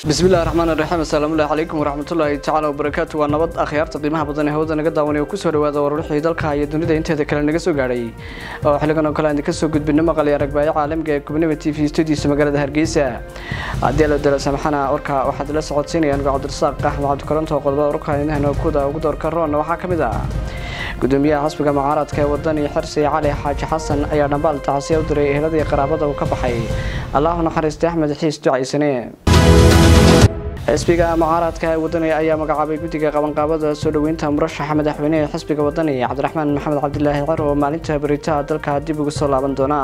bismillaahir rahmaanir rahiim assalaamu alaykum waraxmatullaahi ta'ala wabarakaatuh waa nabad akhyaarta qiimaha badan ee hawada naga daawanaya ku soo dhawaada wararkii dalka iyo dunida inteeda kale naga soo gaaray oo xiligan oo kale aan ka soo gudbino maqal iyo aragbaayo caalamka ee Gobonimo TV studios magaalada Hargeysa hadii la dalo samxana warka waxaad la socodsiinayaan Cabdirasaaq Axmed Koronto qodobada warka inahna kuda ugu doorka roon waxa kamid ah gudoomiyaha xisbiga mucaaradka ee wadani Xirsi Cali Xaaji Xasan ayaa dhambaal tacsiyo u diray ehelada qaraabada uu ka baxay Allahu naxariisto Axmed Xiis ducaysane xisbiga mucaaradka ee wadani ayaa magacaabay guddiga qabanqaabada soo dhaweynta murashaxa madaxweynaha ee xisbiga wadani Cabdiraxmaan Maxamed Cabdilaahi Caro oo maalinta baritaa dalka dib ugu soo laaban doona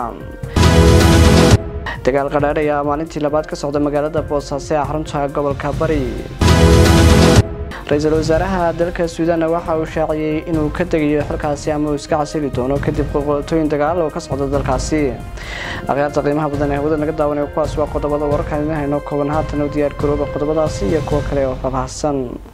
dagaal qadhaadh ayaa maalintii labaad ka socda magaalada Boosaaso ee xarunta gobolka Bari ra'iisul wasaaraha dalka Suudaan waxa uu shaaciyay inuu ka tagayo xilkaasi ama uu iska casili doono kadib qolqoltooyin dagaal oo ka socda dalkaasi akhyaarta qiimaha badan ee wadada naga daawanaya kuwaas waa qodobada wararka inahayno kooban haatan u diyaar garooba qodobadaasi iyo kuwa kale oo faahfaahsan